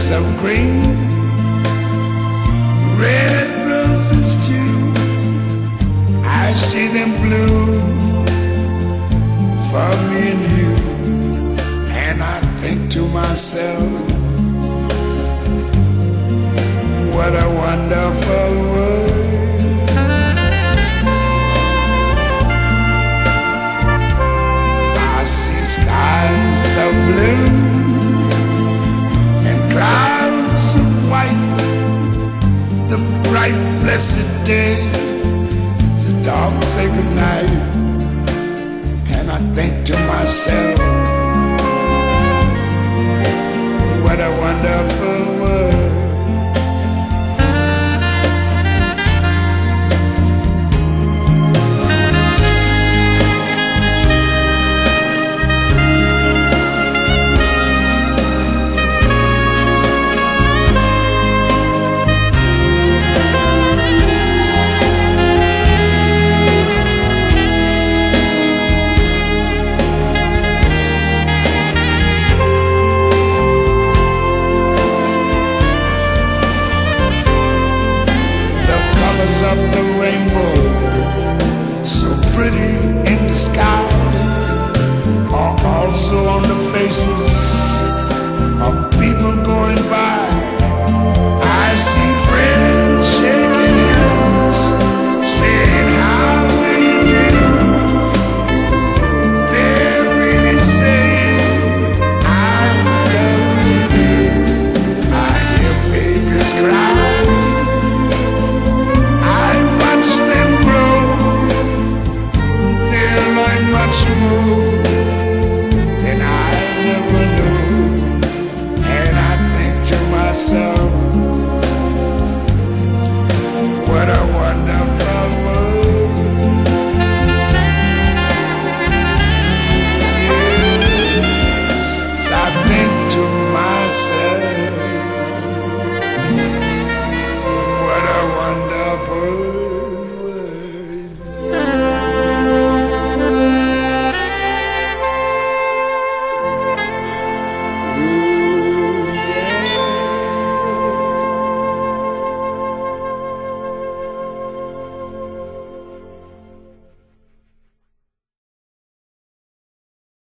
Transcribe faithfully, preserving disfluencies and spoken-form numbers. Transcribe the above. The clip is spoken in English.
of green, red roses too. I see them bloom for me and you, and I think to myself, what a wonderful world. I see skies of blue and clouds of white, the bright blessed day, the dark sacred night, and I think to myself, what a wonderful world. Of the rainbow, so pretty in the sky, are also on the faces of people going by. I see friends shaking hands, saying how do you do. They're really saying I love you. I hear babies cry, much more